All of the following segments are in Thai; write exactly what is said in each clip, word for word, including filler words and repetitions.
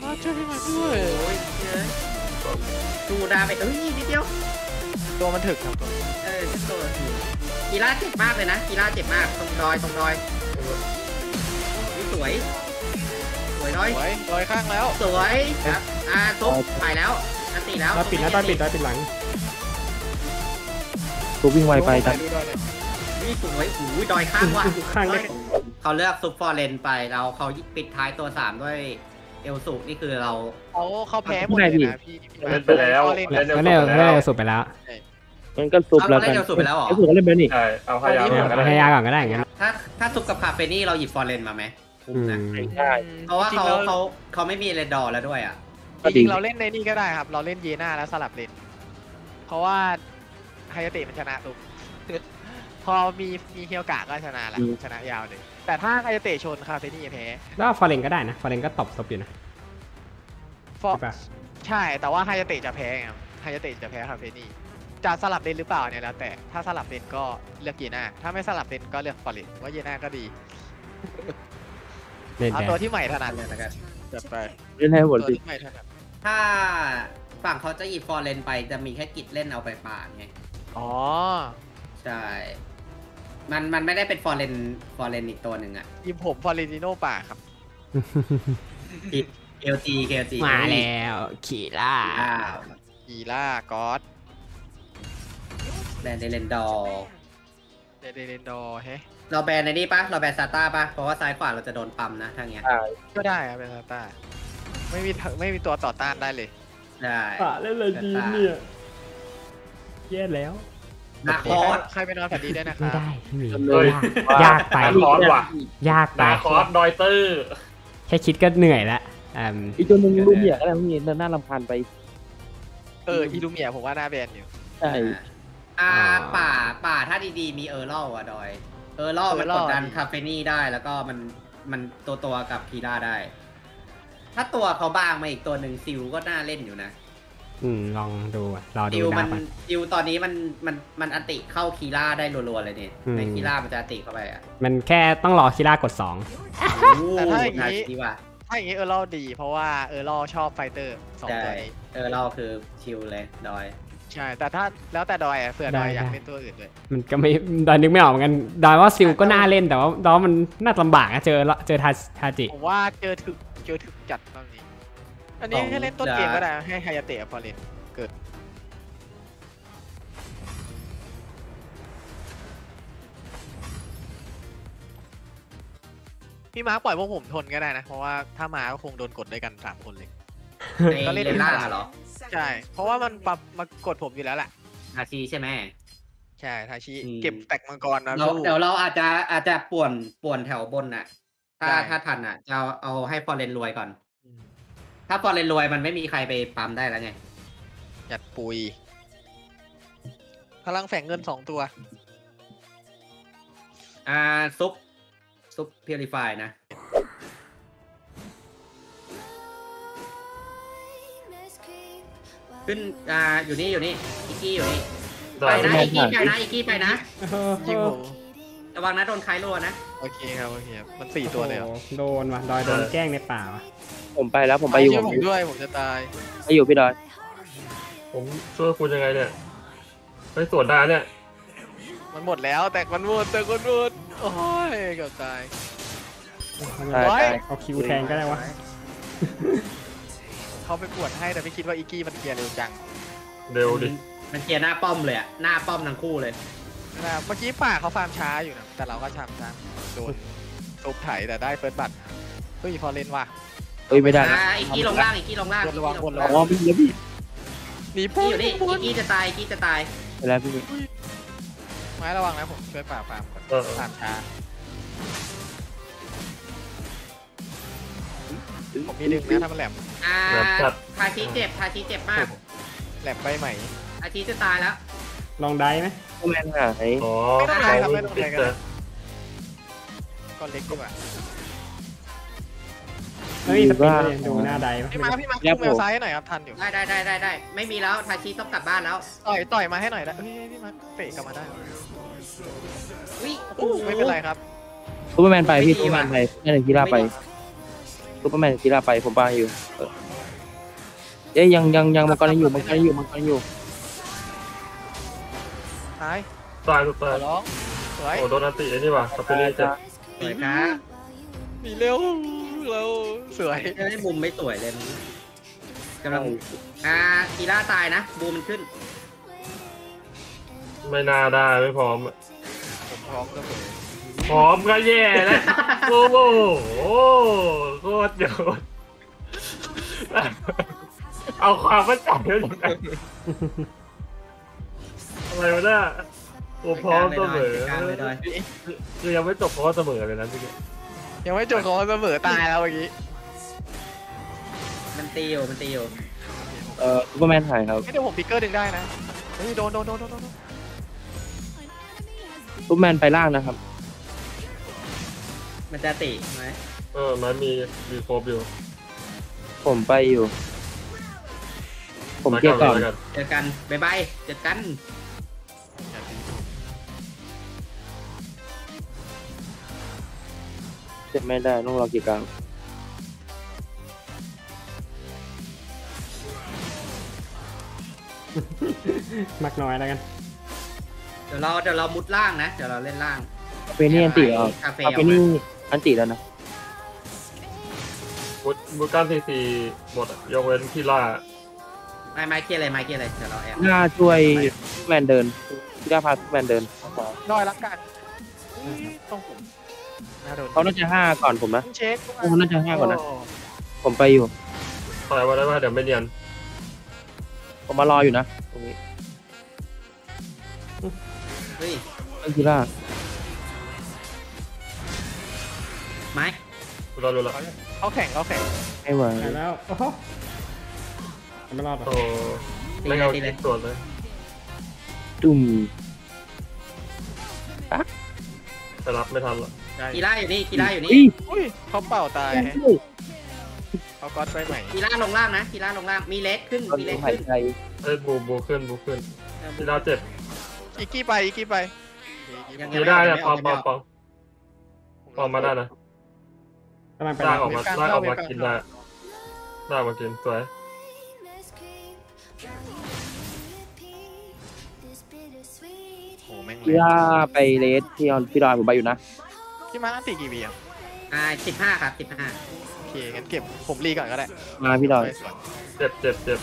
ช่วยพี่มาด้วยโอ้ยดูดาไปเอ้ยนิดเดียวตัวมันถึกครับเออตัวกีฬาเจ็บมากเลยนะกีฬาเจ็บมากตรงดอยตรงดอยสวยสวยดอยดอยข้างแล้วสวยครับอ่าซุปไปแล้วอันตีแล้วปิดนะตอนปิดตอนปิดหลังตัววิ่งไวไปจังนี่สวยหูดอยข้างว่ะเขาเลือกซุปฟอร์เรนไปเราเขาปิดท้ายตัวสามด้วยเอลสุนี่คือเราเขาเขาแพ้หมดเลยนะพี่เล่นไปแล้วเล่นเล่นเล่นสุดไปแล้วมันก็สุดแล้วกันเล่นสุดไปแล้วหรอสุดก็เล่นไปนี่ใช่เอาพยายามพยายามก่อนก็ได้อย่างนั้นถ้าถ้าซุปกับคาเฟนี่เราหยิบฟอร์เรนมาไหมใช่เพราะว่าเขาเขาเขาไม่มีเรดดอร์แล้วด้วยอ่ะจริงเราเล่นในนี่ก็ได้ครับเราเล่นเยน่าแล้วสลับเลนเพราะว่าไฮยาเตะมันชนะซุปพอมีมีเฮียวกะก็ชนะแล้วชนะยาวเลยแต่ถ้าไฮยาเตะชนคาเฟนี่แพ้แล้วฟอร์เรนก็ได้นะฟอร์เรนก็ตบซบอยู่นะฟอใช่แต่ว่าไฮยาเตะจะแพ้ไงไฮยาเตะจะแพ้คาเฟนี่จะสลับเลนหรือเปล่าเนี่ยแล้วแต่ถ้าสลับเลนก็เลือกเยน่าถ้าไม่สลับเลนก็เลือกฟอร์เรนว่าเยน่าก็ดีเอาตัวที่ใหม่ถนัดเลยนะครับจัดไปเล่นให้หมดสิถ้าฝั่งเขาจะหยิบฟอร์เรนไปจะมีแค่กิจเล่นเอาไปป่าไงอ๋อใช่มันมันไม่ได้เป็นฟอร์เรนฟอร์เรนอีกตัวหนึ่งอ่ะยิมผมฟอร์เรนิโน่ป่าครับกิจเอลจีเอลจีมาแล้วขี่ล่าขี่ล่าก๊อตแบนเดเลนดอร์เดเลนดอร์เฮ้เราแบนในนี่ปะเราแบนซาต้าปะเพราะว่าซ้ายขวาเราจะโดนปั๊มนะทางเงี้ยก็ได้ครับแบนซาต้าไม่มีไม่มีตัวต่อต้านได้เลยได้เล่นเลยจีนเนี่ยแย่แล้วนาคอสใครไปนอนฝันดีได้นะครับไม่ได้ไม่มียากไปนาคอสว่ะยากไปนาคอสดอยเตอร์แค่คิดก็เหนื่อยแล้วอีกตัวนึงลูเมียอะไรพวกนี้น่ารำคาญไปเอออีลูเมียผมว่าหน้าแบนอยู่ใช่อ่าป่าป่าถ้าดีๆมีเออร์ล่อ่ะดอยเออร์ล่มันกดดันคาเฟนี่ได้แล้วก็มันมันตัวตัวกับพีราได้ถ้าตัวเขาบางมาอีกตัวหนึ่งซิลก็น่าเล่นอยู่นะอืมลองดูรอดูซิลมันซิลตอนนี้มันมันมันอันติเข้าคีราได้รัวๆเลยเนี่ยในคีรามันจะอันติเข้าไปอ่ะมันแค่ต้องรอคีรากดสองแต่ถ้าอย่างนี้ถ้าอย่างนี้เออร์ล่ดีเพราะว่าเออร์ล่ชอบไฟเตอร์สองตัวนี้เออร์ล่คือชิลเลยดอยใช่แต่ถ้าแล้วแต่ดอยอ่ะเผื่อดอยอยากเล่นตัวอื่นด้วยมันก็ไม่ดอยนึกไม่ออกเหมือนกันดอยว่าซิลก็น่าเล่นแต่ว่าดอยมันน่าลำบากอะเจอเจอทาทาจิผมว่าเจอถึกเจอถึกจัดตอนนี้อันนี้ให้เล่นต้นเกมก็ได้ให้ไฮยาเตะฟอร์เรนเกิดพี่มาร์คปล่อยพวกผมทนก็ได้นะเพราะว่าถ้ามาก็คงโดนกดด้วยกันสามคนเลยก็เล่นล่าเหรอใช่เพราะว่ามันปรับมากดผมอยู่แล้วแหละทาชิใช่ไหมใช่ทาชิเก็บแตกมังกรนะเดี๋ยวเราอาจจะอาจจะป่วนป่วนแถวบนน่ะถ้าถ้าทันอ่ะจะเอาให้ฟอร์เรนรวยก่อนถ้าฟอร์เรนรวยมันไม่มีใครไปปั๊มได้แล้วไงจัดปุยพลังแฝงเงินสองตัวอ่าซุปซุปพิวริฟายนะขึ้นอ่าอยู่นี่อยู่นี่อีกี้อยู่นี่ไปนะอีกี้ไปนะอีกี้ไปนะยิงผมระวังนะโดนคลายโล่นะโอเคครับโอเคมันสี่ตัวเลยโดนว่ะดอยโดนแกล้งในป่าผมไปแล้วผมไปอยู่ผมด้วยผมจะตายไปอยู่พี่ดอยผมช่วยคุณยังไงเนี่ยไปสวนได้เนี่ยมันหมดแล้วแต่มันหมดแต่คนหมดโอ้ยเกือบตายเอาคิวแทงก็ได้วะเขาไปปวดให้แต่ไม่คิดว่าอีกี้มันเคลียร์เร็วจังเร็วดิมันเคลียร์หน้าป้อมเลยอะหน้าป้อมทั้งคู่เลยนะเมื่อกี้ป่าเขาฟาร์มช้าอยู่นะแต่เราก็ช้าช้าโดนทุบไถแต่ได้เฟิร์สบัตรเฮ้ยพอเล่นว่ะเฮ้ยไม่ได้อีกี้ลงล่างอีกี้ลงล่างระวังบนระวังอ๋อพี่แล้วพี่หนีพี่อยู่นี่อีกี้จะตายอีกี้จะตายไปแล้วพี่ไม้ระวังนะผมช่วยป่าฟาร์มก่อนฟาร์มช้าผมมีดึงนะถ้ามันแหลมอ่าทาชิเจ็บทาชิเจ็บมากแหลมไปใหม่ทาชิจะตายแล้วลองได้ไหมแมนหายไม่ต้องได้ครับไม่ต้องได้กันก้อนเล็กดีกว่าเฮ้ยสปินเลยดูหน้าได้พี่มาพี่มาคุมเอลซ้ายให้หน่อยครับทันอยู่ได้ได้ได้ได้ได้ไม่มีแล้วทาชิต้องกลับบ้านแล้วต่อยต่อยมาให้หน่อยได้เฮ้ยพี่มาเตะกลับมาได้วิไม่เป็นไรครับซูเปอร์แมนไปพี่ซูเปอร์แมนไปไม่ได้กีฬาไปซูเปอร์แมนกีฬาไปผมไปอยู่เออเอ้ยยังยังยังมังกรยังอยู่มังกรยังอยู่มังกรยังอยู่หายตายสุดขตาอย ร้องสวยโอ้โดนอันติไอ้นี่ว่ะคาเฟนี่เจ็บสวยครับหนีเร็วเร็วสวยจะได้มุมไม่สวยเลยมึงกำลังอ่ากีฬาตายนะบูมมันขึ้นไม่น่าได้ไม่พร้อมผมพร้อมก็ผมพร้อมก็แย่แล้วโอ้โหโคตรโยนเอาความมั่นใจไว้ยังไงอะไรวะเนี่ยโอ้พร้อมเสมอกลางเลยดอยคือยังไม่จบเพราะว่าเสมอเลยนะพี่ยังไม่จบของเสมอตายแล้วเมื่อกี้มันตีอยู่มันตีอยู่เอ่อซูเปอร์แมนหายครับไม่เดี๋ยวผมพิกเกอร์ดึงได้นะเฮ้ยโดนโดนโดนโดนโดนซูเปอร์แมนไปล่างนะครับมันจะติไหมเออมันมีมีครบอยู่ผมไปอยู่ ผมเกี่ยวก่อนเจอกันบายบายเจอกันเจ็บไม่ได้ต้องรอกี่กลางมักน้อยแล้วกันเดี๋ยวเราเดี๋ยวเรามุดล่างนะเดี๋ยวเราเล่นล่างคาเฟนี่อันติอ่ะคาเฟ่คาเฟนี่อันติแล้วนะบุบุการสี่สี่หมดอะยกเว้นที่ล่าไม่ไม่เคลียร์เลยไม่เคลียร์เลยเดี๋ยวเราแอบหน้าช่วยซูเปอร์แมนเดินที่ได้พาซูเปอร์แมนเดินน้อยรักกันต้องผมน่าโดนเขาน่าจะห้าก่อนผมนะต้องเช็คเขาน่าจะห้าก่อนนะ ผมไปอยู่ปล่อยไว้ได้ป่ะเดี๋ยวไม่เนียนผมมารออยู่นะตรงนี้เฮ้ยเรื่องกีฬาไม้เราดูและเขาแข่งเขาแข่งไม่ไหวไปแล้วโอ้โหไม่รอดหรอโอ้ตีไม่เลเอายตีเลยส่วนเลยจุ่มจะรับไม่ทันหรอกกีฬาอยู่นี่กีฬาอยู่นี่อุ้ยอุ้ยเขาเป่าตายอุ้ยเขาก๊อตไปใหม่กีฬาลงล่างนะกีฬาลงล่างมีเลสขึ้นตอนมีเลนี้สหายขึ้นใจเอ้ยบูบูขึ้นบูขึ้นทีล่าเจ็บอีกกี้ไปอีกกี้ไปทีได้เนี่ยปอมปอมปอมปอมมาได้นะกำลังไปลาแล้กวออกมาลากออกมากินได้ลากมากินสวยโอ้แม่งกีฬาไปเลสที่ออนพี่ดอยผมไปอยู่นะพี่มาร์คตีกี่วีอ่ะอ่าสิบห้าครับสิบห้าโอเคงั้นเก็บผมรีก่อนก็ได้มาพี่ดอยไปสวนเจ็บเจ็บเจ็บ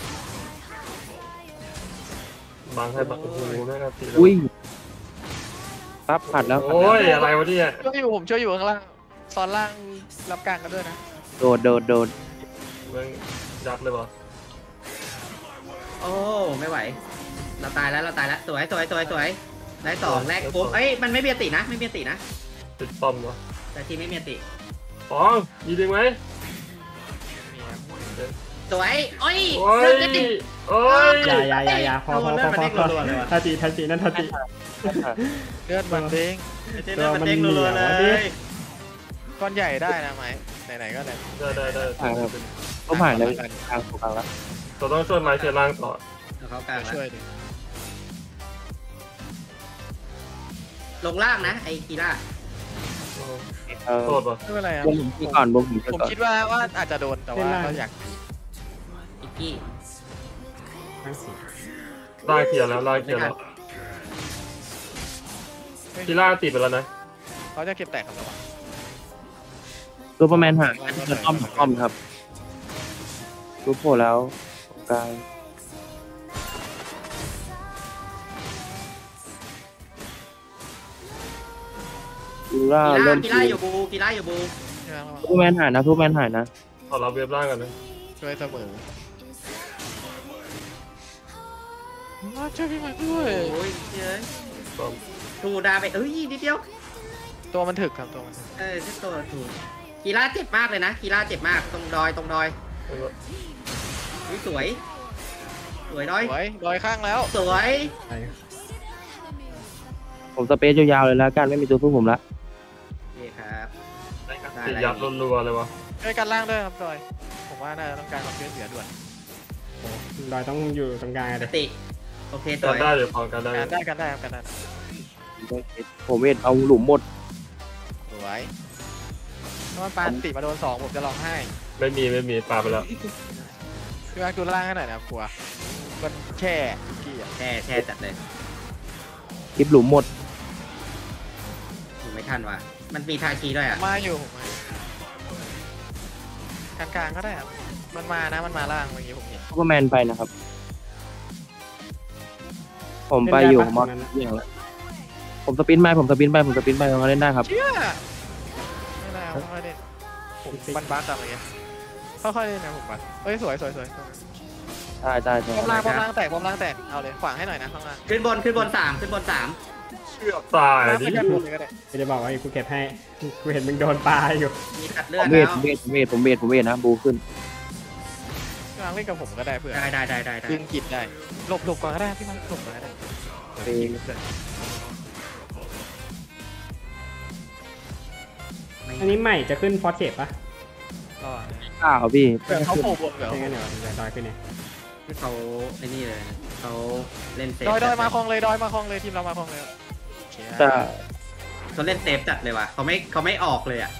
บังให้บังโอ้โหแม่งตีอุ้ยปั๊บผัดแล้วโอ้ยอะไรวะเนี่ยช่วยอยู่ผมช่วยอยู่ข้างล่างซ้อนล่างรับกลางกันด้วยนะโดดโดดโดดแม่งยัดเลยป่ะโอ้ไม่ไหว เราตายแล้วเราตายแล้วสวยสวยสวยสวยได้สองแรกปุ๊บเอ้ยมันไม่เบียตินะไม่เบียตินะติดป้อมวะแต่ทีไม่เบียติปองมีดึงไหมมีครับสวยโอ้ยโอ้ยโอ้ยอย่าอย่าอย่าอย่าพอพอพอพอพอทันทีทันทีนั่นทันทีเลือดมันเด้งเลือดมันเด้งรัวๆเลยก้อนใหญ่ได้นะไหมไหนๆก็ได้ได้ได้ได้ก็ผ่านแล้วทางถูกทางแล้วเราต้องช่วยไม้เชียร์ล่างต่อเอาเขากลางแล้วช่วยดิลงล่างนะไอ้กีฬาเออโทษป่ะไม่เป็นไรครับบนผมที่ก่อนบนผมที่ผมก่อนคิดว่าว่าอาจจะโดนแต่ว่าก็อยากอิกกี้ทั้งสี่ล่างเคลียร์แล้วล่างเคลียร์แล้วทีล่าติดไปแล้วนะเขาจะเก็บแตกครับระวังซูเปอร์แมนหายจะต้อมต้อมครับรูปโผล่แล้วกลางกีฬากีฬาเริ่มกีฬาอยู่บูกีฬาอยู่บูใช่ไหมซูเปอร์แมนหายนะซูเปอร์แมนหายนะขอรับเว็บล่างกันนะช่วยเสมอมาช่วยพี่มาด้วยโอ้ยเย้ยป้อมถูดาไปเอ้ยนิดเดียวตัวมันถึกครับตัวมันถึกเออที่ตัวถูกกีฬาเจ็บมากเลยนะกีฬาเจ็บมากตรงดอยตรงดอยอุ๊ยสวย สวยดอยสวยลอยข้างแล้วสวยไปผมสเปซยาวๆเลยแล้วกันไม่มีตัวสู้ผมละโอเคครับติดยับรัวๆเลยวะช่วยกันล่างด้วยครับดอยผมว่าน่าจะต้องการความช่วยเหลือด่วนโอ้ดอยต้องอยู่ตรงกลางปเลกยติโอเคสกัวน ยได้เดี๋ยวพอกันได้การได้กันได้ครับกันได้ผมเห็นเอาหลุมหมดสวยถ้ามันปาติมาโดนสองผมจะร้องไห้ไม่มีไม่มีปาไปแล้วพี่มาร์คดูล่างให้หน่อยนะกลัวมันแช่พี่อะแช่แช่จัดเลยคลิปหลุมหมดผมไม่ทันว่ะมันมีทาคีด้วยอ่ะมาอยู่ผมมากลางๆก็ได้ครับมันมานะมันมาล่างเมื่อกี้ผมเห็นซูเปอร์แมนไปนะครับ ผมไปอยู่ผมมาอย่างละผมสปินไปผมสปินไปผมสปินไปเราเล่นได้ครับเชื่อไม่ได้เอาค่อยๆเล่นผมบันบัสอะไรเงี้ยค่อยๆเล่นนะผมบัสเฮ้ยสวยสวยสวยใช่ใช่ใช่ป้อมล่างป้อมล่างแตกป้อมล่างแตกเอาเลยขวางให้หน่อยนะข้างล่างขึ้นบนขึ้นบนสามขึ้นบนสามเชือกตายล่างดิไม่ใช่ผมเลยก็ได้ไม่ได้บอกว่ากูเก็บให้กูเห็นมึงโดนปลาอยู่มีตัดเลืผอดมเวแล้ทวผมเวทผมเวทผมเวทผมเวทนะบูขึ้นล่างเล่นกับผมก็ได้เพื่อนได้ได้ได้ได้ได้ดึงกิดได้หลบหลบก่อนก็ได้พี่มันหลบก่อนก็ได้ไปอันนี้ใหม่จะขึ้นฟอสเทปปะก็ข้าวพี่เผื่อเขาโผล่บนเหรอใช่งั้นเดี๋ยวเดี๋ยวดอยขึ้นเนี่ยเขาไอ้นี่เลยเขาเล่นเซฟดอยดอยมาคลองเลยดอยมาคลองเลยทีมเรามาคลองเลยจะเขาเล่นเซฟจัดเลยว่ะเขาไม่เขาไม่ออกเลยอ่ะ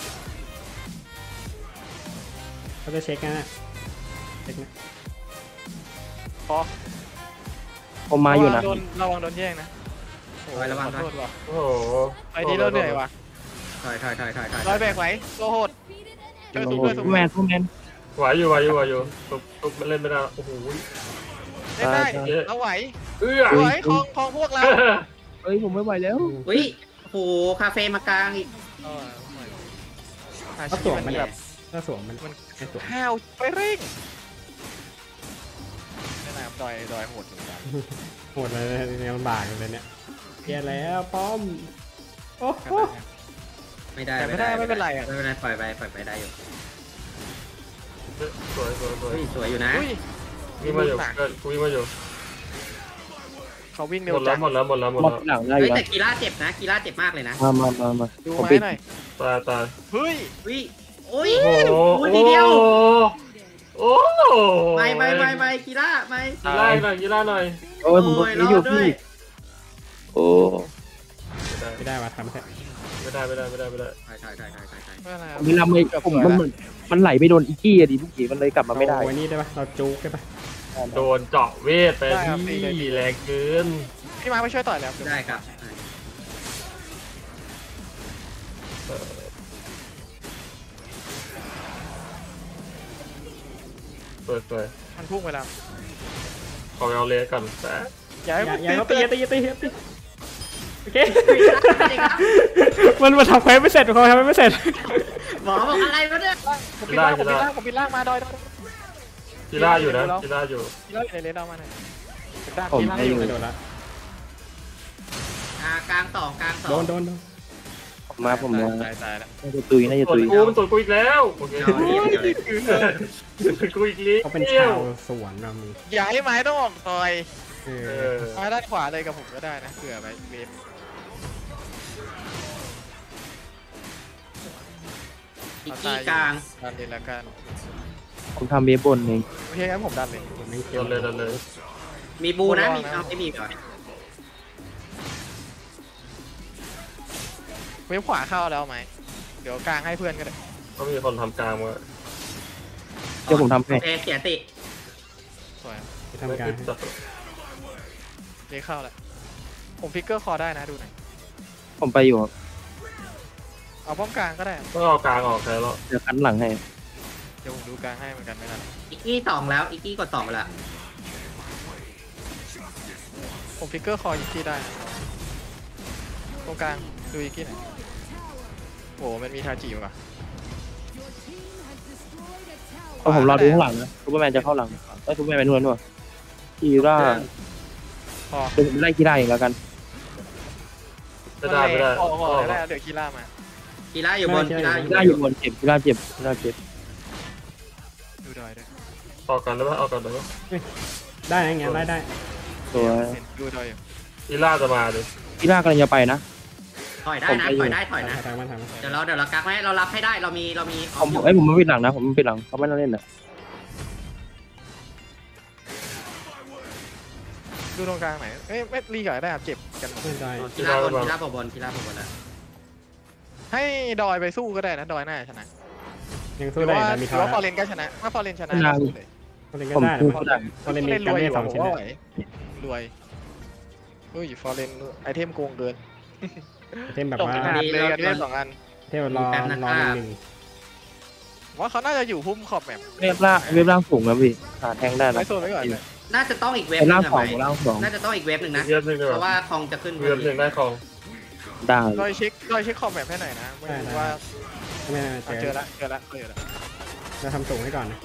เขาจะเช็คนะเช็คนะพอผมมาอยู่นะโดนระวังโดนแย่งนะโอ้ยระวังโทษว่ะโอ้โหไอ้นี่เราเหนื่อยว่ะถอยถอยถอยถอยถอยดอยแบกไว้โซโหดเจอซุปเปอร์ซูซุปเปอเปร์อแมนร์ซูเปอร์แมนไหวอยู่ไหวอยู่ไหวอยู่ตุ๊บตุ๊บมันเล่นไม่ได้โอ้โหเล่นได้เราไหวเอื้อไหวคลองคลองพวกเราเฮ้ยผมไม่ไหวแล้วอุ้ยโอ้โหคาเฟ่มากลางอีกเอออาก็ชีสพวมมันมันแบแบบ บก็สวมมันมันไม่สวมห้าวไปเร่งนี่นะครับดอยดอยโหดเหมือนกันโหดเลยเนี่ยมันบากเลยเนี่ยเกียร์แล้วป้อมโอ้โหไม่ได้แต่ไม่ได้ไม่เป็นไรอ่ะไม่เป็นไรปล่อยไปปล่อยไปได้อยู่สวยสวยสวยเฮ้ยสวยอยู่นะอุ้ยวิ่งมาอยู่เกิดกูวิ่งมาอยู่เขาวิ่งหเร็มวดจัแล้วงหมดแล้วหมดแล้วหมดมาแล้วทีหลังได้อเฮ้ยยู่แต่นะกีฬาเจ็บนะกีฬาเจ็บมากเลยนะมามามามาดูผมไม้ปิดหน่อยตายตายเฮ้ยวิโอ้ยโอ้โหโอ้ยทีเดียวโอ้โหไม่ไม่ไม่ไม่กีฬาไม่กีฬาหน่อยกีฬาหน่อยโอ้ยผมก็ไม่อยู่พี่โอ้ไม่ได้ไม่ได้ว่ะทำแค่ไม่ได้ไม่ได้ไม่ได้ไม่ได้ใช่ใช่ใช่ใช่ใช่ใช่ไม่เป็นไรผมไม่รับไม่ผมมันเหมือนมันไหลไปโดนอีกกี้อะดิพี่มันเลยกลับมาไม่ได้โอ้ยนี่ได้ปะเราจุกได้ปะโดนเจาะเวทไปที่แรงเกินพี่มาร์คไปช่วยต่อยแล้วได้ครับสวยสวยมันพุ่งไปแล้วขอเอาเลสก่อนแต่อย่าให้อย่ามันอย่าเขาตีตีอย่าตีอย่าตีอย่าตีโอเคมันมาทำเควสไม่เสร็จเขาทำไม่เสร็จหมอบอกอะไรวะเนี่ยผมปิดล่างผมปิดล่างผมปิดล่างมาดอยดอยกีฬาอยู่นะกีฬาอยู่กีฬาอยู่ในเลนเอามาหน่อยเป็นด้านผมกีฬาไม่ออยู่ ยู่โดนละอ่ากลางสองกลางสองโดนโดนโดนผมมาผมมาตายตายแล้วน่าจะตุยน่าจะส่วตุนยกูมันส่วนกูอีกแล้วโอเคเอาเดียวเดียวเลยส่วนกูอีกลิ้เขาเป็นชาวสวนเรามีอย่าให้ไม้ต้องออกต่อยเอเอออมาด้านขวาเลยกับผมก็ได้นะเผื่อไปเวฟอีกที่กลางดันเลยแล้วกันผมทำเวฟบนเองโอเคงั้นผมดันเลยผมไม่โดเกี่ยวนเลยโดนเลยมีบูนะมีเอาไม่มีก่อนเวฟขวาเข้าแล้วไหมเดี๋ยวกลางให้เพื่อนก็ได้ก็มีคนทำกลางมาเดี๋ยวผมทำให้โอเคเสียติสวยไปทำการจัดเลเข้าแล้วผมฟิกเกอร์คอได้นะดูหน่อยผมไปอยู่เอาป้อมกลางก็ได้ต้องเอากลางออกแค่แล้วเดี๋ยวคันหลังให้เดี๋ยวผมดูกลางให้เหมือนกันไม่นานอีกที่สองแล้วอีกที่กดสองไปละผมฟิกเกอร์คออีกที่ได้นะตรงกลางดูอีกที่ไหนอยโอ้โหมันมีทาจิว่ะเอาผมรอดูข้างหลังนะซูเปอร์แมนจะเข้าหลังเอ้ยซูเปอร์แมนไปนู่นนู่นกีร่าพอเดี๋ยวผมไล่กีร่าเองแล้วกันไม่ได้ไม่ได้พอพอได้เดี๋ยวคีล่ามากีฬาอยู่บนกีฬาอยู่กีร่าอยู่บนเจ็บกีร่าเจ็บกีร่าเจ็บดูดอยด้วยออกกันได้ปะออกกันได้ปะได้นะงั้นได้ได้ตัวเห็นดูดอยอยู่กีฬาจะมาดิกีร่ากำลังจะไปนะถอยได้นะถอยได้ถอยนะทำมันทำมันเดี๋ยวเราเดี๋ยวเรากักไว้เรารับให้ได้เรามีเรามีผมเอ้ยผมไม่ปิดหลังนะผมไม่ปิดหลังเขาไม่ต้องเล่นนะดูตรงกลางไหนเอ้ยไม่รีก่อนได้ครับเจ็บกันหมดไม่ได้กีฬาบนกีฬาบนกีฬาบนแล้วให้ดอยไปสู้ก็ได้นะดอยน่าจะชนะยังหสู้รือได้ว่าแต่มีหทรือ อว่าฟอร์ร์เรนก็ชนะถ้าฟอร์เรนชนะก็สู้เลยฟอร์เรนผก็มได้พูดฟอก็ได้ร์เรนมีเล่นการรวยเล่อน ยู่สองชิ้นว่าเลยไหวรวยเฮ้ยฟอร์เรนไอเทมโกงเกินเทมแบบจบว่างานเลยกันได้สองอันเทมรอรอหนึ่งว่าเขาน่าจะอยู่พุ่มขอบแบบเว็บล่างเว็บล่างสูงนะพี่หาแทงได้นะไว้โซนไว้ก่อนเลยน่าจะต้องอีกเว็บเว็บหนึล่างงอะสอไหงมล่างสองน่าจะต้องอีกเว็บหนึ่งนะเว็บหนึ่งดีกเพราะว่าว่าคองจะขึ้นเว็บหนึ่งได้ของได้ดอยเช็คดอยเช็คขอบแบบให้หน่อยนะไม่รู้ว่าไม่ไม่อ่ะเจเจออละเจอละเจอละเราทำสูงให้ก่อนนะ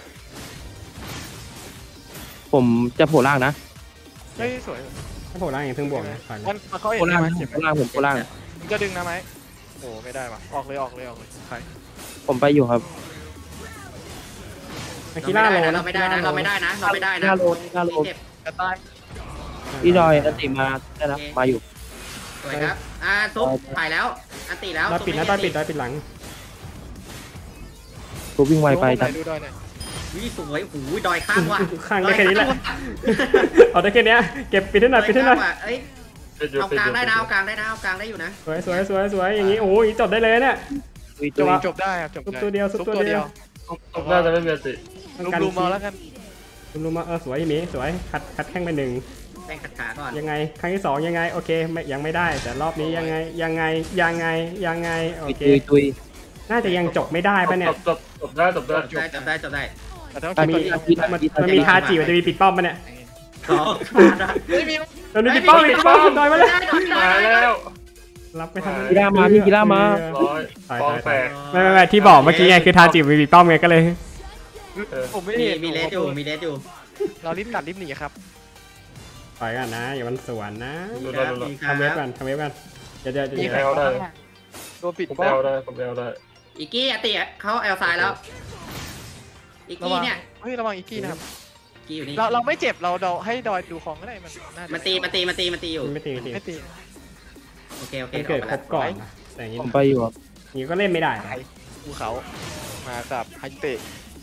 ผมจะโผล่ล่างนะเฮ้ยสวยถ้าโผล่ล่างยังเพิ่งบวกนะก่อนมันมันเขาโผเห็นล่ล่างไหมผมโผล่ล่างผมโผล่ล่างมันจะดึงนะไหมโอ้ไม่ได้ว่ะออกเลยออกเลยออกเลยใครผมไปอยู่ครับอากิล่าโลเราไม่ได้นะเราไม่ได้นะเราไม่ได้นะห้าโลห้าโลเจ็บจะตายพี่ดอยอันติมาได้นะมาอยู่สวยครับอ่าซุปถ่ายแล้วอันตีแล้วเราปิดนะตอนปิดตอนปิดหลังตัววิ่งไวไปดูตั้งดูดอยหน่อยวิสวยโอ้โหดอยข้างว่ะข้างได้แค่นี้แหละเอาได้แค่นี้เก็บปิดให้หน่อยปิดให้หน่อยเอ้ยเป็นอยู่เอาเป็นกอลางยู่ได้นะเอากลางได้นะเอากลางได้อยู่นะสวยสวยสวยสวยอย่างนี้โอ้ยจบได้เลยเนี่ยตุยจตุบยจบได้ครับจบซุปได้ตัวเดียวซุปตัวเดียวน่าจะไม่มีอันติลุมลุมเอาแล้วกันลุมลุมมาเออสวยอย่างนี้สวยคัดคัดแข้งไปหนึ่งแบ่งขัดขาก่อนยังไงครั้งที่สองยังไงโอเคไม่ยังไม่ได้ แต่รอบนี้ยังไงยังไงยังไงยังไงโอเคตุยตุยน่าจะยังจบไม่ได้ปะเนี่ยจบจบจบได้จบได้ได้จบได้จบได้แต่ต้องอาคิดทิก่อนตย์อาทิตย์มันมันมีทาจิมันจะมีปิดป้อมปะเนี่ยสองไม่มีมันมีปิดป้อมปิดป้อมหน่อยมาเลยมาแล้วรับไปทำกีฬามาพี่กีฬามาร้อยฟองแตกไม่ไม่ไม่ที่บอกเมื่อกี้ไงคือทาจิมีปิดป้อมไงก็เลยเออผมไม่มีเห็นมีเลสอยู่มีเลสอยู่เรารีบกัดรีบหนีครับปล่อยกันนะอย่ามันสวนนะดูคได้รับดูได้มีคทำเว็บรักับ นทำเว็บกันเดี๋ยวเดี๋ยวเดี๋ยวมีเดี๋ยวใครเอาได้โดนปิดผมป้อแอมลได้ผมแอลได้อีกกี้อติเขาแอลซ้ายแล้ว อีกระกี้วังเนี่ยเฮ้ยระวังอีกกี้นะครับกี้อยู่นี่เราเราไม่เจ็บเราเราให้ดอยดูของก็ได้มันน่าจะมันตีมันตีมันตีมันตีอยู่ไม่ตีไม่ตีไม่ตีโอเคโอเคมันออเกิดกมาแล้วครบก่อนนะแต่อย่างนี้ผมไปอยู่ครับอย่างนี้ก็เล่นไม่ได้ตายภูเขามากับไฮเตะ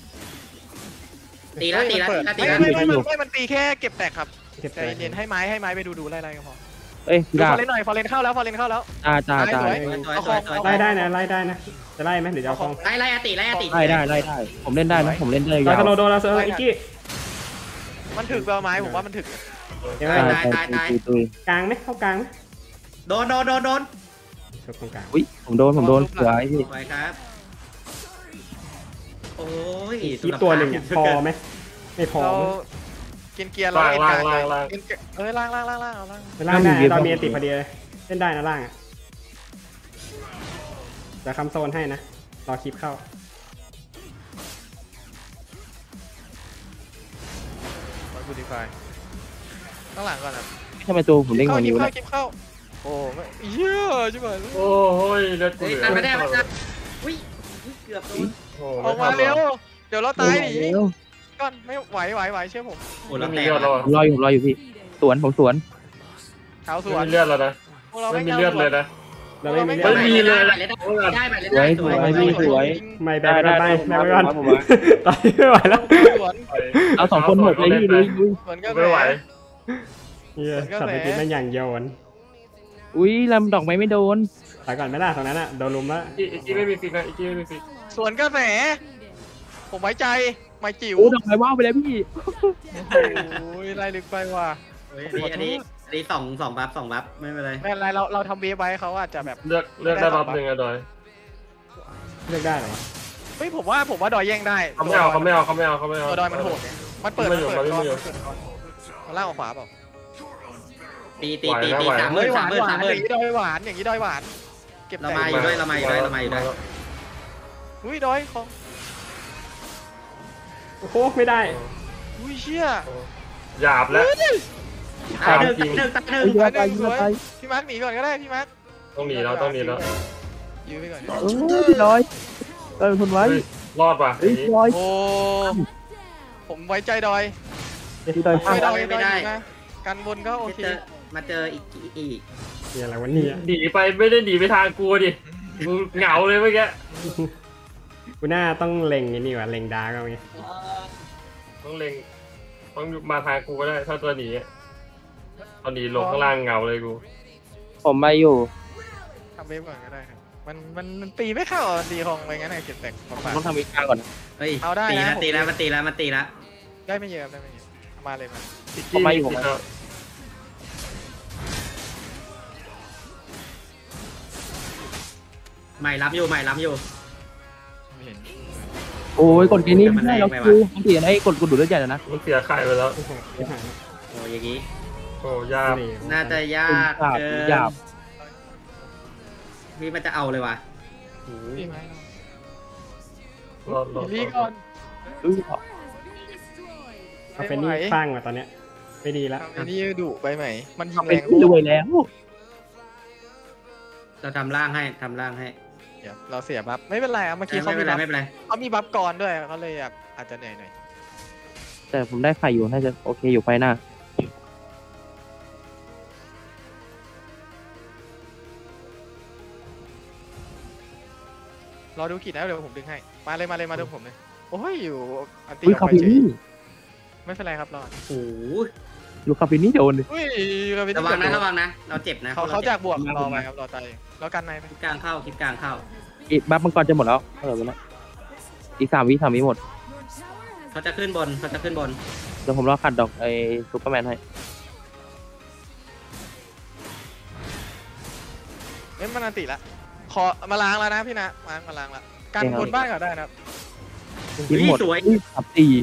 ตีแล้วตีแล้วตีแล้วตีไม่แล้วไม่ไม่ไม่มันตีแค่เก็บแตกครับเก็บใจไปเย็นให้ไม้ให้ไม้ไปดูดูไล่ไล่ก็พอเอ้ยกีดูฬาฟอร์เรนหน่อยฟอร์เรนเข้าแล้วฟอร์เรนเข้าแล้วตาตาตาสวยสวยสวยสวยไล่ได้นะไล่ได้นะจะไล่ไหมหรือจะเอาคองไล่ไล่อติไล่อติไล่ได้ไล่ได้ ผมเล่นได้นะผมเล่นได้เรายาวจะโดนโดนเราเซอร์อีกกี้มันถึกเบลไม้ผมว่ามันถึกเดี๋ยวตายตายตายตุยตุยกลางไหมเข้ากลางไหมโดนโดนโดนโดนจบตรงกลางอุ้ยผมโดนผมโดนเสือไอ้พี่สวยครับ โอ้ยคีบตัวหนึ่งอะพอไหมไม่พอเรากินเกียร์เราเอ็นกลางเอ้ยล่างล่างล่างล่างเอาล่างล่างได้เรามีติดพอดีเลยเล่นได้นะล่างอ่ะจะคำโซนให้นะรอคลิปเข้ามาบูติฟายข้างหลังก่อนครับทำไมตัวผมเด้งเข้าวันกินี้บวะเข้ากิบเข้าโอ้ไม่เยอะใช่ไหมโอ้ยเลือดกูเฮ้ยเหลือมันไม่ได้มันจะอุ้ยเกือบโดนโอ้ออกมาเร็วเดี๋ยวเราตายหนีเร็วก่อนไม่ไหวไหวไหวเชื่อผมโอ้ไม่เรามีแตกเลือดแล้แล้ววอะผมรออยู่ผมรออยู่พี่สวนผมสวนเท้าสไม่วนมีเลือดแล้วนะพวกเราไม่ไม่มีเลือดเลยนะเราไม่มีไม่มีเลยได้ไปเลยได้สวยไม่แบกไปไปแบกไปก่อนผมว่าตอนนี้ไม่ไหวแล้วสวนเอาสองคนหมดเลยพี่ลุยลุยสวนก็ไม่ไหวเฮียสัตว์ไปกินมันอย่างโยนอุ้ยลำดอกไม้ไม่โดนไปก่อนไหมล่ะตรงนั้นอ่ะโดนลุมแล้วอีอีไม่มีฟิกนะอีไม่มีฟิกสวนกระแสผมไว้ใจไม่จิ๋วโอ้ดอกไม้ว่าวไปแล้วพี่โอ้ยไล่ลึกไปว่ะอันนี้อันนี้สองสองบัฟสองบัฟไม่เป็นไรไม่เป็นไรเราเราทำเวฟไว้เขาอาจจะแบบเลือกเลือกได้รอบหนึ่งอะดอยเลือกได้เหรอเฮ้ยผมว่าผมว่าดอยแย่งได้เขาไม่เอาเขาไม่เอาเขาไม่เอาเขาไม่เอาตัวดอยมันโหดไงมันเปิดมันเปิดไม่ก่อนอยู่มันเปิดก่อนมันล่างออกขวาเปล่าตีตีตีตีสามหเฮ้มื่ยนหสาวาม นหมื่นหวาสาน มหอมื่นย่างนี้ดอยหวานอย่างนี้ดอยหวานเก็บเราแต่มาอยู่ด้วยเรามาอยู่ด้วยเรามาอยู่ด้วยอุ้ยดอยของโอ้โหไม่ได้อุ้ยเชี่ยหยาบแล้วตายหนึ่งตายหนึ่งตายหนึ่งเยอะไปเยอะไปพี่มาร์คหนีก่อนก็ได้พี่มาร์คต้องหนีแล้วต้องหนีแล้วยื้อไปก่อนโอ้ยร้อยเออคนไว้เฮ้ยรอดป่ะเฮ้ยร้อยโอ้ผมไว้ใจดอยพี่ดอยพลาไม่ดดอยดอยอยู่นะกันบนก็โอเคเจอมาเจออีกอีกเฮียอะไรวะเนี่ยหนีไปไม่ได้หนีไปทางกูดิกูเหงาเลยเมื่อกี้กูน่าต้องเล็งไอ้นี่ว่ะเล็งดาร์กเอาไงต้องเล็งต้องมาทางกูก็ได้ถ้าตัวหนีอะตอนหนีลงข้างล่างเหงาเลยกูผมไปอยู่ทำเวฟก่อนก็ได้ครับมันมันมันตีไม่เข้าอ่ะตีคงไปงั้นไงเก็บแตกผมต้องทำวิกลางก่อนนะเฮ้ยเอาได้ตีนะแล้วผมตีแล้วมันตีแล้วมันตีแล้วได้ไม่เยอะได้ไม่เยอะมาเลยมาผมมาอยู่ผมมาใหม่รับอยู่ใหม่รับอยู่ไม่เห็นโอ้ยกดเกมนี้แต่มัไม่นได้แรงเราไปคือว่ะมันเสียไอ้กดกดดูดเลือดใหญ่แล้วนะมันเสียไข่ไปแล้วโอ้โหไม่หายแล้วโอ้อย่างงี้โอ้ยากนี่น่าจะยากหยาบเกินหยาบพี่มันจะเอาเลยว่ะโอ้โหตีไหมรอดรอดลีก่อนอุ้ยคาเฟนี่คลั่งว่ะตอนเนี้ยไม่ดีแล้วไอ้นี่ดุไปไหมมันยิงทำแรเป็นงที่รวยแล้วเราทำร่างให้ทำร่างให้เดี๋ยวเราเสียบัฟไม่เป็นไรอ่ะเมื่อกี้ไม่เขาเป็มีนไรบัฟไม่เป็นไรเขามีบัฟก่อนด้วยเขาเลยแบบอาจจะเหนื่อยหน่อยแต่ผมได้ไข่อยู่น่าจะโอเคอยู่ไฟหน้ารอดูกิจนะเดี๋ยวผมดึงให้มาเลยมาเลยมาดูผมเลยโอ้ยอยู่อันตีอุ้ยอคาอกเฟไปเฉยนี่ไม่เป็นไรครับรอดโอ้โหดูคาเฟนี่โดนเลยอุ้ยคาเฟระวังนะระวังนะ เราเจ็บนะเขาเขาจ็จากบวกรอไปครับรอใจแล้วกันในไปคิดกลางเข้าคิดกลางเข้าอีกบัฟมังกรจะหมดแล้วเท่าไหร่วะเนี่ยอีกสามวิสามวิหมดเขาจะขึ้นบนเขาจะขึ้นบนเดี๋ยวผมรอขัดดอกไอ้ซุปเปอร์แมนให้เอ้ยมันอันติละขอมาล้างแล้วนะพี่นะมามาล้างละกันคนบ้านก็ได้นะครับยิงหมดสวยอุ้ยสามสี่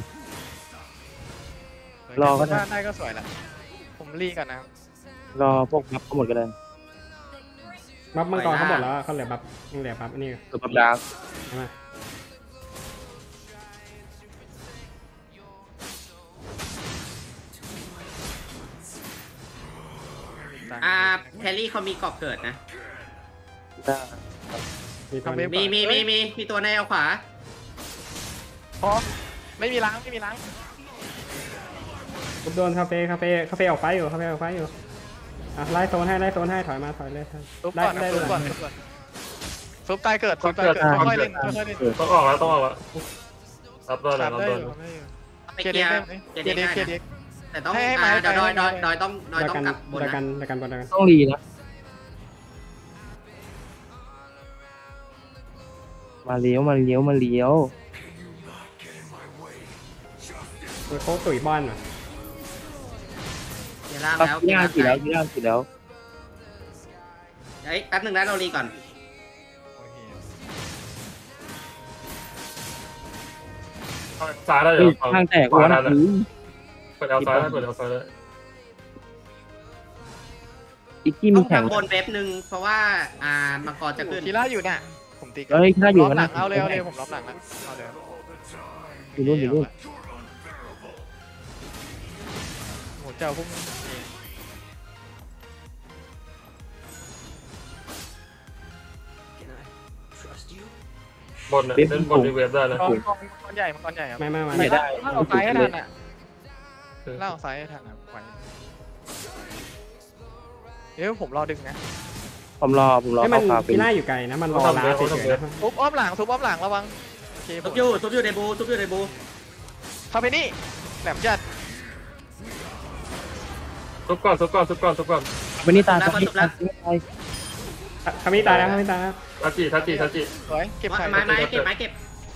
รอก็ได้ได้ได้ก็สวยละผมรีก่อนนะครับรอพวกบัฟก็หมดก็ได้บัฟมังกรเขาหมดแล้วเขาเหลือบัฟยังเหลือบัฟอันนี้อยู่สุดบัฟดาวใช่ไหมอ่าแฮร์รี่เขามีเกาะเกิดนะได้มีตัวทำเว็นี้บมีมีมีมีมีตัวในเอาขวาพอไม่มีล้างไม่มีล้างทุบโดนคาเฟ่คาเฟ่คาเฟ่ออกไปอยู่คาเฟ่ออกไปอยู่อ่ะไล่โซนให้ไล่โซนให้ถอยมาถอยเลยซุปได้ก่อนได้ซุปก่อนเลยซุปก่อนซุปตายเกิดซุปตายเกิดค่อยๆเล่นค่อยๆเล่นต้องออกแล้วต้องออกแล้วรับได้เลยตามรับได้ได้อยู่เลยได้อยู่ไปเคลียร์เคลีเด็ยกร์ได้ไหมเคลียร์เคลียร์เด็กเคลียร์เด็กแต่ต้องให้ให้อ่าไม้เดี๋ยวดอยไปดอยให้ไม้ดอยต้องดอยเดียวต้อกังนกลับบนเดียวกันะนเดียวกันบนเดียวกันต้องรีนะ มาเลี้ยวมาเลี้ยวมาเลี้ยวโค้ชตุ๋ยบอลว่ะเคลียร์ล่างปักแล้วย่างเคกี่ลียแล้วร์กี่แล้วกี่แล้วเอ้ยแป๊บหนึงนะเรารีก่อนซ้ายได้เฮ้เดี๋ยยวข้างแตกขวาวันได้เลยอืมเปิดเอาซ้ายได้เปิดเอาซ้ายได้อีกที่ต้มีองแข่งทำบนเว็บหนึ่งเพราะว่าอ่ามังกรจะขึ้นคีร่าอยู่เนี่ยผมตีเฮ้ยถ้าอยู่ล้อมกันหลันะงเอาเลยเอาเลยผมล้อมหลังแล้วเอาเลยอยู่นู่นอยู่นู่นโหเจ้าพุ่งบนเนี่ยเล่นบนดีเวฟได้เลยมังกรมังกรใหญ่มังกรใหญ่ครับไม่ไม่ไม่ไม่ได้ล่างออกซ้ายให้ทันอ่ะล่างออกซ้ายให้ทันอ่ะไหวเดี๋ยวผมรอดึงนะผมรอผมรอให้มันเข้าคาเฟ่พี่หน้าอยู่ไกลนะมันรอล้าเฉยๆนะซุปอ้อมหลังซุปอ้อมหลังระวังโอเคผทุมบอยู่ทุบอยู่ในบูทุบอยู่ในบูเข้าไปนี่แหลมจัดซุปก่อนซุปก่อนซุปก่อนซุปก่อนวันนี้ตาตาไม่ตายไม่ตายคามิตายแล้วคามิตายแล้วทัจิทัจิทัจิสวยเก็บไข่ไม้ไม้เก็บไม้เก็บ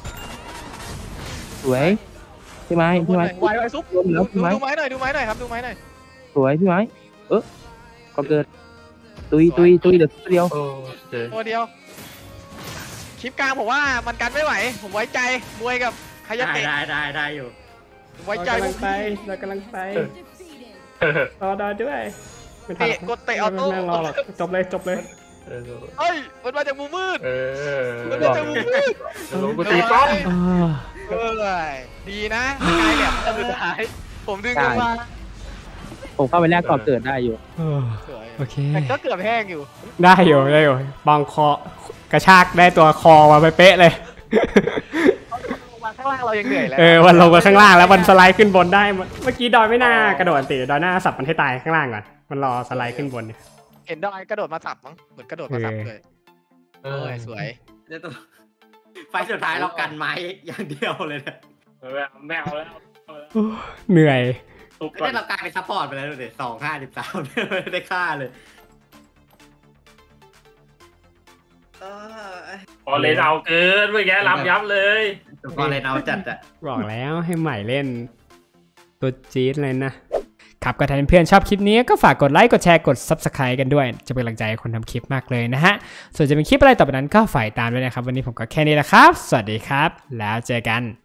สวยพี่ไม้พี่ไม้ไวไวซุปรวมดูแล้วพี่ไม้ดูไม้หน่อยดูไม้หน่อยครับดูไม้หน่อยสวยพี่ไม้เออก็เกิดตุยตุยตุยเดี๋ยวตัวเดียวโอเคตัวเดียวคลิปกลางผมว่ามันกันไม่ไหว ผมไว้ใจมวยกับฮายาได้เตะได้ได้ได้อยู่ผมไว้ใจเราพกำวลักงไปพี่เรากำลังไปเออรอดอด้วยไม่ทันเตะกดเตะออโต้ไม่รอหรอกจบเลยจบเลยเออเฮ้ยมันมาจากมุมมืดเออมันมาจากมุมมืดจะลงกูตีป้อมอ่าเออดีนะกายแบบสุดท้ายผมดึงลงมาผมเข้าไปแรกก่อนเกิดได้อยู่สวยโอเคแต่ก็เกือบแห้งอยู่ได้อยู่ได้อยู่บองคอกระชากได้ตัวคอมาไปเป๊ะเลยลงมาข้างล่างเรายังเหนื่อยแล้วเออวันลงมาข้างล่างแล้วมันสไลด์ขึ้นบนได้ เมื่อกี้ดอยไม่น่ากระโดดติดอยหน้าสับมันให้ตายข้างล่างก่อนมันรอสไลด์ขึ้นบนเนี่ยเห็นดอยกระโดดมาสับมั้งเหมือนกระโดดมาสับเลยเอโอ้อยสวยเดี๋ยวตัวไฟสุดท้ายเรากันไม้อย่างเดียวเลยนะแมวแล้วเหนื่อยซุปไม่ก่อนได้เรากลายเป็นซัพพอร์ตไปแล้วเลยสองห้าสิบสามไม่ได้ค่าเลยเออพอเลยเอาเกินเมื่อกี้รับยับเลยพอเลยเอาจัดอะบอกแล้วให้ใหม่เล่นตัวจี๊ดเลยนะครับก็ถ้าเพื่อนๆชอบคลิปนี้ก็ฝากกดไลค์กดแชร์กด ซับสไครบ์ กันด้วยจะเป็นกำลังใจให้คนทำคลิปมากเลยนะฮะส่วนจะเป็นคลิปอะไรต่อไปนั้นก็ฝ่ายตามด้วยนะครับวันนี้ผมก็แค่นี้แหละครับสวัสดีครับแล้วเจอกัน